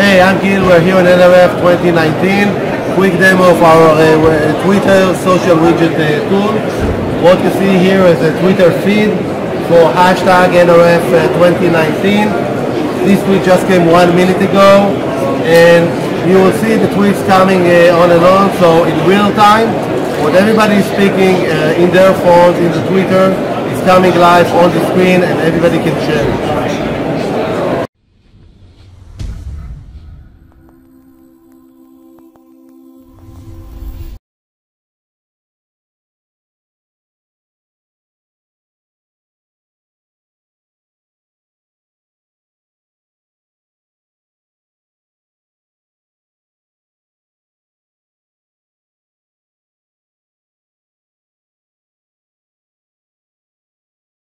Hey, I'm Gil. We're here in NRF 2019. Quick demo of our Twitter social widget tool. What you see here is a Twitter feed for hashtag NRF 2019. This tweet just came 1 minute ago, and you will see the tweets coming on and on. So in real time, what everybody is speaking in their phones, in the Twitter, is coming live on the screen, and everybody can share it.